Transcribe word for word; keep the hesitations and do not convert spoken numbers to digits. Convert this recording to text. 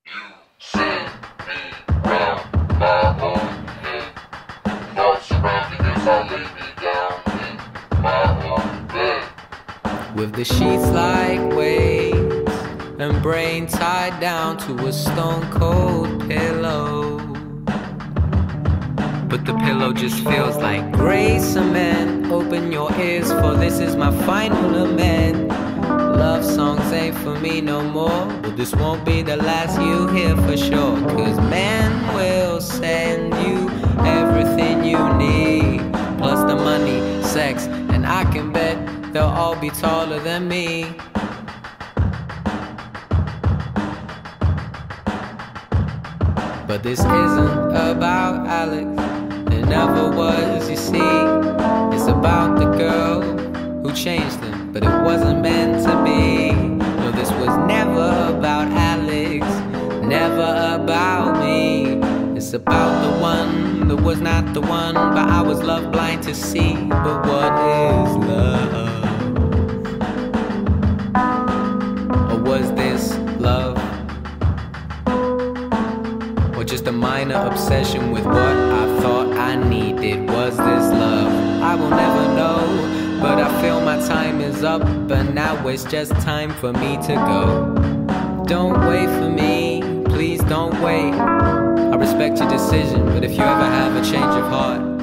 You see me round my own head. Thoughts around me as I lay me down in my own bed. With the sheets like waves and brain tied down to a stone cold pillow. But the pillow just feels like gray cement. Open your ears, for this is my final lament. Love songs ain't for me no more, but this won't be the last you hear for sure. Cause man will send you everything you need, plus the money, sex, and I can bet they'll all be taller than me. But this isn't about Alex, it never was, you see. It's about the girl who changed him, but it wasn't meant to be. No, this was never about Alex, never about me. It's about the one that was not the one, but I was love blind to see. But what is love? Or was this love? Or just a minor obsession with what I thought I needed? Was this love? I will never know, but I feel my time is up, and now it's just time for me to go. Don't wait for me, please don't wait. I respect your decision, but if you ever have a change of heart,